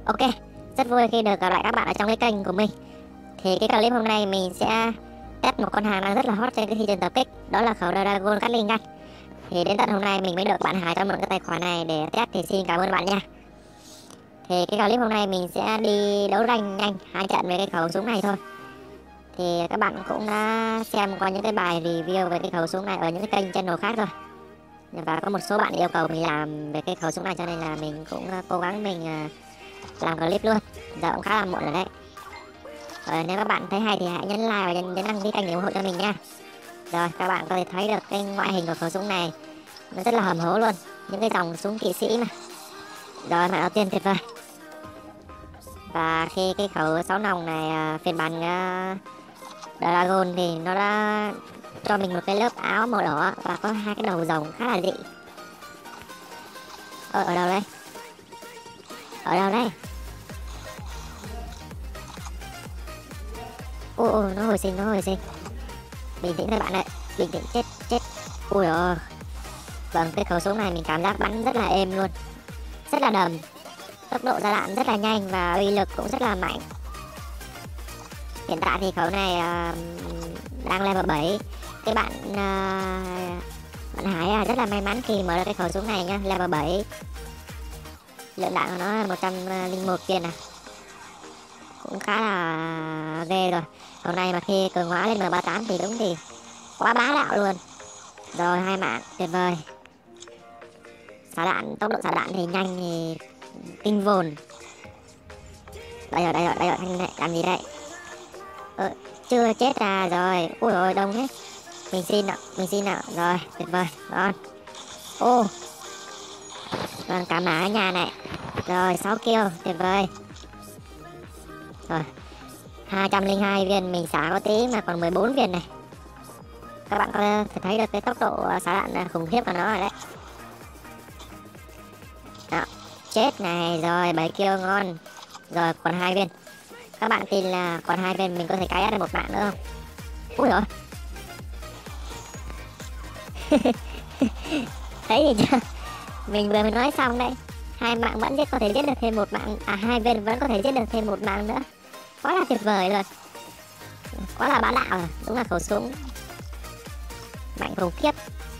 Ok, rất vui khi được gặp lại các bạn ở trong cái kênh của mình. Thì cái clip hôm nay mình sẽ test một con hàng đang rất là hot trên cái thị trường tập kích, đó là khẩu Dragon Gatling Gun. Thì đến tận hôm nay mình mới được bạn Hải cho mượn cái tài khoản này để test, thì xin cảm ơn bạn nha. Thì cái clip hôm nay mình sẽ đi đấu rank nhanh 2 trận với cái khẩu súng này thôi. Thì các bạn cũng đã xem qua những cái bài review về cái khẩu súng này ở những cái kênh channel khác rồi. Và có một số bạn yêu cầu mình làm về cái khẩu súng này, cho nên là mình cũng cố gắng mình làm clip luôn. Giờ cũng khá là muộn rồi đấy. Nếu các bạn thấy hay thì hãy nhấn like và nhấn đăng ký kênh để ủng hộ cho mình nha. Rồi, các bạn có thể thấy được cái ngoại hình của khẩu súng này nó rất là hầm hố luôn, những cái dòng súng kỵ sĩ mà. Rồi, màn đầu tiên tuyệt vời. Và khi cái khẩu 6 nòng này phiên bản Dragon thì nó đã cho mình một cái lớp áo màu đỏ và có hai cái đầu rồng khá là dị. Ở đâu đây? Ở đâu đây? Ồ, nó hồi sinh, Bình tĩnh thôi bạn ơi, bình tĩnh, chết. Ui ôi. Vâng, cái khẩu súng này mình cảm giác bắn rất là êm luôn, rất là đầm, tốc độ ra đạn rất là nhanh và uy lực cũng rất là mạnh. Hiện tại thì khẩu này đang level 7. Cái bạn Hải rất là may mắn khi mở được cái khẩu súng này nhá, level 7. Lượng đạn của nó là 101 viên à, cũng khá là ghê rồi. Hôm nay mà khi cường hóa lên M38 thì đúng thì quá bá đạo luôn. Rồi, 2 mạng tuyệt vời. Xả đạn, tốc độ xả đạn thì nhanh thì kinh vồn. Đây rồi, anh này làm gì đây? Chưa chết à? Rồi, ui rồi đông thế. Mình xin nào. Rồi, tuyệt vời, ngon. Ô, vâng, cả mã ở nhà này. Rồi, 6 kill, tuyệt vời. Rồi, 202 viên, mình xả có tí mà còn 14 viên này. Các bạn có thể thấy được cái tốc độ xả đạn khủng khiếp của nó rồi đấy. Đó, chết này. Rồi, 7 kill, ngon. Rồi, còn 2 viên. Các bạn tin là còn 2 viên mình có thể cài được một mạng nữa không? Ui rồi. Thấy gì chưa? Mình vừa mới nói xong đây. 2 mạng vẫn có thể giết được thêm một mạng. 2 viên vẫn có thể giết được thêm một mạng nữa. Quá là tuyệt vời rồi. Quá là bá đạo rồi. Đúng là khẩu súng mạnh khủng khiếp.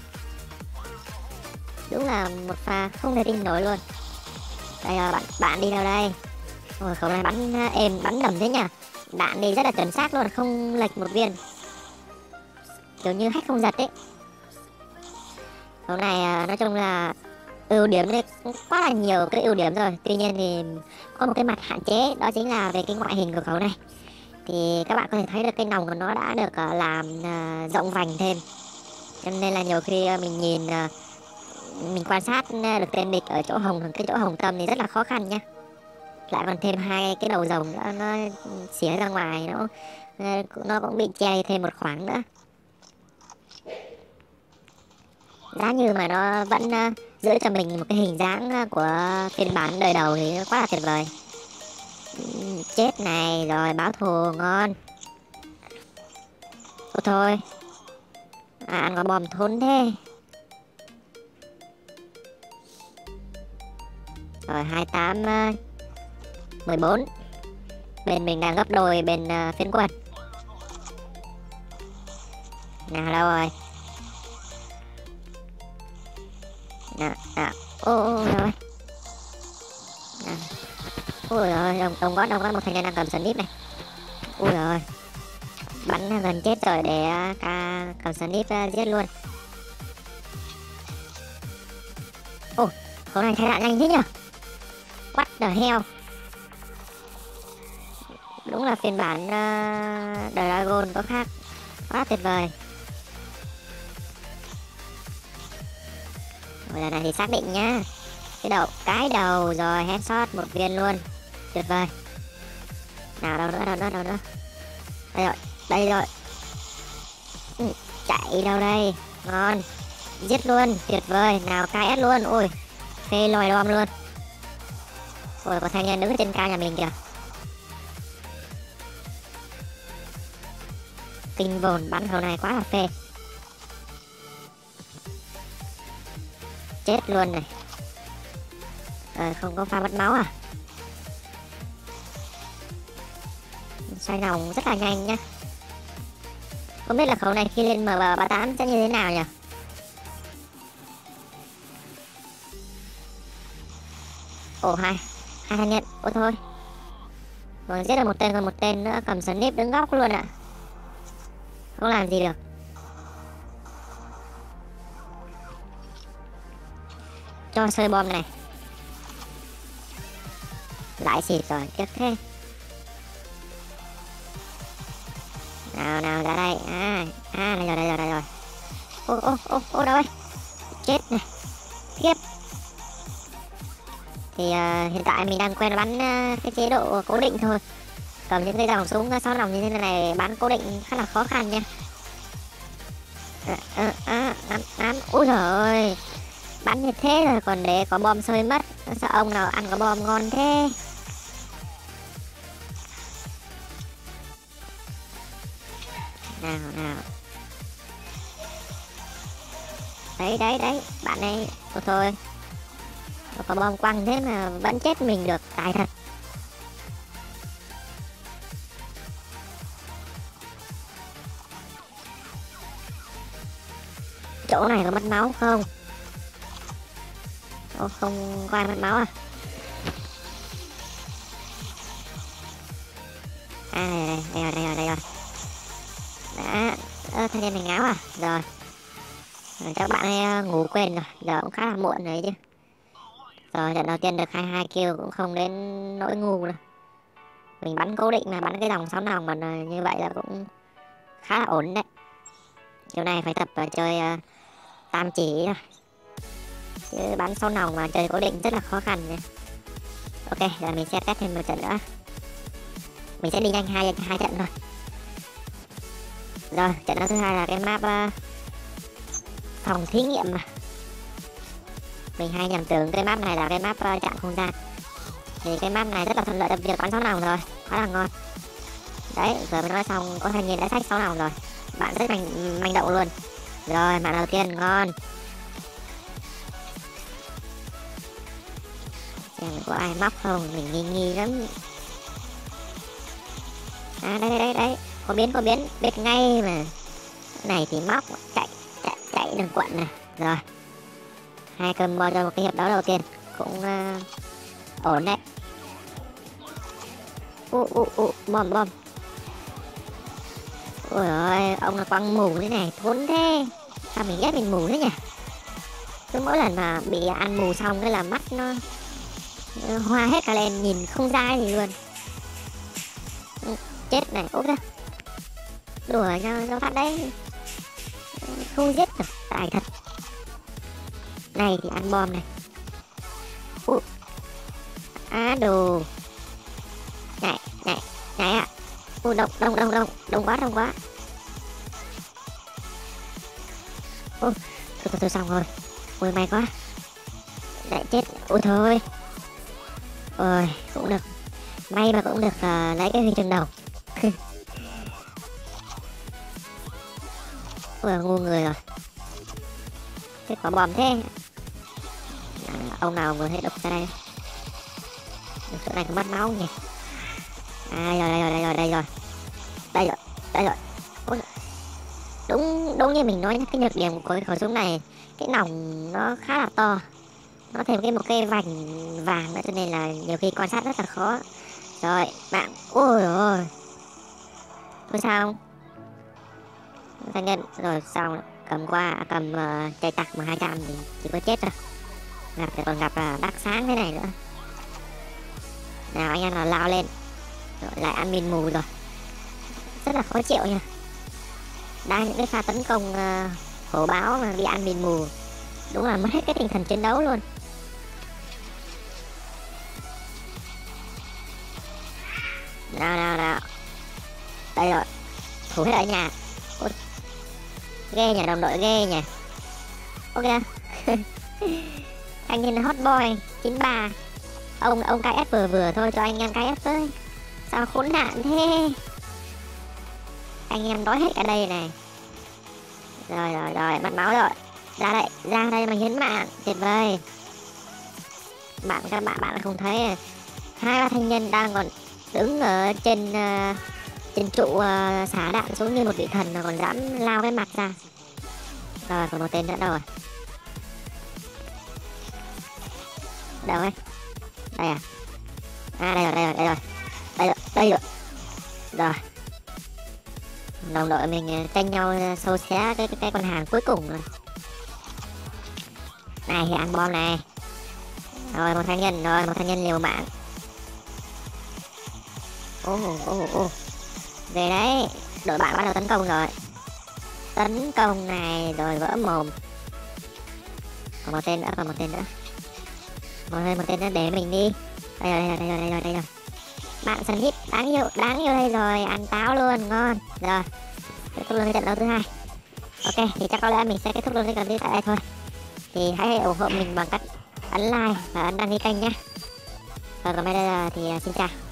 Đúng là một pha không thể tin nổi luôn. Đây rồi, bạn đi đâu đây? Ôi, khẩu này bắn êm, bắn đầm thế nhỉ. Đạn đi rất là chuẩn xác luôn, không lệch một viên, kiểu như hack không giật ấy. Khẩu này nói chung là ưu điểm đấy cũng quá là nhiều cái ưu điểm rồi. Tuy nhiên thì có một cái mặt hạn chế, đó chính là về cái ngoại hình của khẩu này. Thì các bạn có thể thấy được cái nòng của nó đã được làm rộng vành thêm, cho nên là nhiều khi mình nhìn mình quan sát được tên địch ở chỗ hồng, cái chỗ hồng tâm thì rất là khó khăn nhá. Lại còn thêm hai cái đầu rồng nữa, nó xỉa ra ngoài, nó cũng bị che thêm một khoảng nữa. Giá như mà nó vẫn giữ cho mình một cái hình dáng của phiên bản đời đầu thì quá là tuyệt vời. Chết này. Rồi, báo thù, ngon. Ôi thôi, ăn có bom thốn thế. Rồi, 28 14. Bên mình đang gấp đôi bên phiến quân. Nào, đâu rồi? Nào. Ô rồi. Ui rồi, đông có một thanh niên đang cầm sniper này. Ui rồi, bắn gần chết rồi để cầm sniper giết luôn. Ồ, khẩu này thay đạn nhanh thế nhở? What the hell? Đúng là phiên bản Dragon có khác, quá tuyệt vời. Rồi, lần này thì xác định nhá. Cái đầu rồi, headshot một viên luôn, tuyệt vời. Nào, đâu nữa? Đây rồi. Chạy đâu đây? Ngon, giết luôn, tuyệt vời. Nào, KS luôn. Ôi, phê lòi đom luôn. Ôi, có thanh niên đứng trên cao nhà mình kìa. Kinh vồn, bắn khẩu này quá là phê. Chết luôn này. Không có pha mất máu à? xoay vòng rất là nhanh nhá. Không biết là khẩu này khi lên MB38 sẽ như thế nào nhỉ? Ồ, hai thanh niên. Ôi thôi, còn giết được một tên, còn một tên nữa cầm sniper đứng góc luôn ạ. Không làm gì được. Cho sơi bom này. Lại xịt rồi, tiếc thế. Nào nào ra đây. Đây rồi. Ô đâu ơi. Chết này. Tiếp. Thì hiện tại mình đang quen bắn cái chế độ cố định thôi. Cầm những cái dòng súng 6 nòng như thế này bắn cố định khá là khó khăn nha. Úi giời ơi, bắn như thế rồi còn để có bom sơi mất. Sao ông nào ăn có bom ngon thế. Nào đấy bạn này. Ôi thôi, có bom quăng thế mà vẫn chết mình được, tài thật. Chỗ này có mất máu không? Ô, không có ai mất máu à? Đây rồi. Đã, thanh niên mình áo à? Rồi. Các bạn ấy ngủ quên rồi, giờ cũng khá là muộn rồi chứ. Rồi, trận đầu tiên được 22 kill cũng không đến nỗi ngu đâu. Mình bắn cố định mà bắn cái dòng 6 nòng mà như vậy là cũng khá là ổn đấy. Kiểu này phải tập chơi tam chỉ thôi. Chứ bắn 6 nòng mà chơi cố định rất là khó khăn đấy. Ok, giờ mình sẽ test thêm một trận nữa. Mình sẽ đi nhanh hai trận thôi. Rồi, trận đấu thứ hai là cái map phòng thí nghiệm mà. Mình hay nhầm tưởng cái map này là cái map chạm không gian. Thì cái map này rất là thuận lợi cho việc bắn 6 nòng rồi, khá là ngon. Đấy, giờ mới nói xong có thanh niên đã xách 6 nòng rồi. Bạn rất manh động luôn. Rồi, mạng đầu tiên ngon. Xem có ai móc không, mình nghi lắm. Đấy, có biến, biết ngay mà. Cái này thì móc, chạy đừng quận này. Rồi, 2 combo cho một cái hiệp đấu đầu tiên cũng ổn đấy. Bom. Ôi ơi, ông là quăng mù thế này, thốn thế. Sao mình ghét mình mù thế nhỉ? Cứ mỗi lần mà bị ăn mù xong cái là mắt nó hoa hết cả lên, nhìn không ra gì luôn. Chết này, úp ra. Đùa nhau nó phát đấy. Không giết được, tài thật. Này thì ăn bom này. Đồ. Nhảy ạ. Đông quá. Thôi xong rồi. Ôi may quá. Lại chết. Ôi thôi. Ôi cũng được. May mà cũng được lấy cái huy chương đầu. Ôi ngu người rồi. Thế có bom thế. Ông nào vừa hết độc ra đây. Chỗ này có mất máu nhỉ. Đây rồi. Ôi, đúng như mình nói, cái nhược điểm của cái khẩu súng này, cái nòng nó khá là to, nó thêm một cái vành vàng nữa cho nên là nhiều khi quan sát rất là khó. Rồi bạn, ôi ôi, thôi sao thanh niên rồi xong cầm chạy tặc mà 200 thì chỉ có chết thôi, còn gặp đắc sáng thế này nữa. Nào anh em nào lao lên. Rồi, lại ăn mìn mù rồi, rất là khó chịu nha. Đang những cái pha tấn công hổ báo mà bị ăn mìn mù, đúng là mất hết cái tinh thần chiến đấu luôn. Nào đây rồi, thủ hết ở nhà. Ôi, ghê nhỉ, đồng đội ghê nhỉ. Ok. Anh nhìn hot boy 93. Ông KS vừa thôi, cho anh em KS với. Sao khốn nạn thế. Anh em đói hết cả đây này. Rồi, mất máu rồi. Ra đây mà hiến mạng, tuyệt vời. Các bạn không thấy 2-3 thanh niên đang còn đứng ở trên Tên trụ xả đạn xuống như một vị thần mà còn dám lao cái mặt ra. Rồi còn một tên nữa đâu rồi? Đâu ấy? Đây à? À đây rồi, đây rồi, đây rồi. Đây rồi. Rồi. Đồng đội mình tranh nhau xô xé cái con hàng cuối cùng rồi. Này thì ăn bom này. Rồi một thanh niên liều mạng. Ô. Về đấy. Đội bạn bắt đầu tấn công rồi. Tấn công này rồi vỡ mồm. Còn một tên nữa. Một tên nữa để mình đi. Đây rồi. Bạn sân hít đáng yêu đây rồi, ăn táo luôn, ngon. Rồi kết thúc luôn cái trận đấu thứ hai. Ok thì chắc có lẽ mình sẽ kết thúc luôn cái clip tại đây thôi. Thì hãy ủng hộ mình bằng cách ấn like và ấn đăng ký kênh nhé. Còn bây giờ thì xin chào.